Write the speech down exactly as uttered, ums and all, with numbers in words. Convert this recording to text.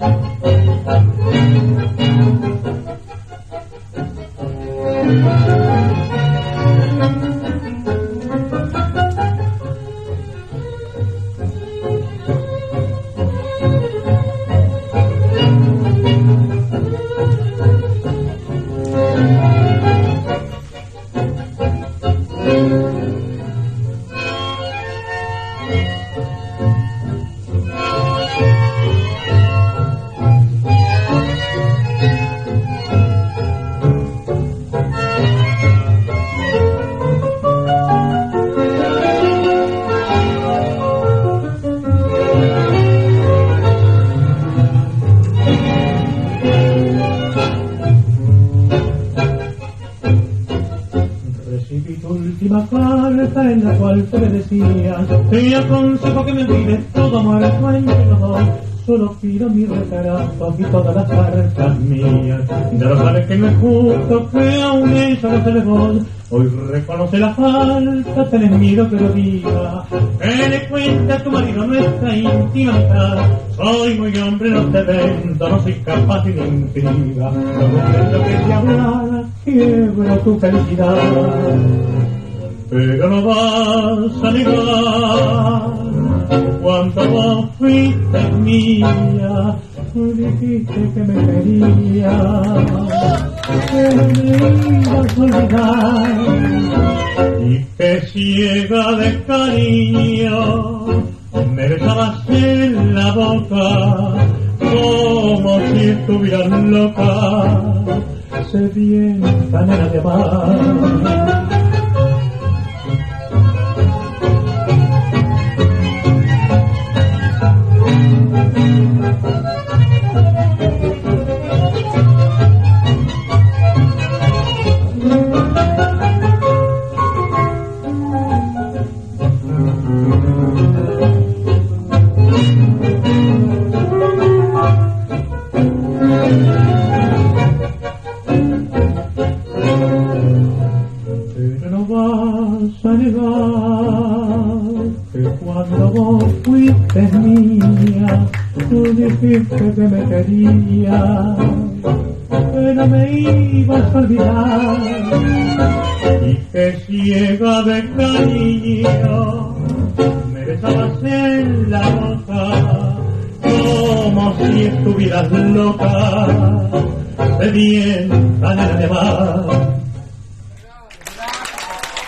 En la cual te me decías, te aconsejo que me olvides todo muerto entre los dos. Solo pido mi retrato y todas las cartas mías. Ya lo sabes que no es justo que aún ella no se le voy. Hoy reconoce la falta, tenés miedo que lo diga. Que le cuente a tu marido nuestra íntima amistad. Soy muy hombre, no te vendo, no soy capaz de intriga. No comprendo que te hablara, quiebra tu felicidad. Pero no vas a negar cuando vos fuiste mía, dijiste que me querías, que me ibas a olvidar y que ciega de cariño me besabas en la boca como si estuvieras loca, sedienta nena de amar. Cuando vos fuiste mía, tú dijiste que me querías, que no me ibas a olvidar y que ciega de cariño me besabas en la boca como si estuvieras loca, sedienta nena de mar.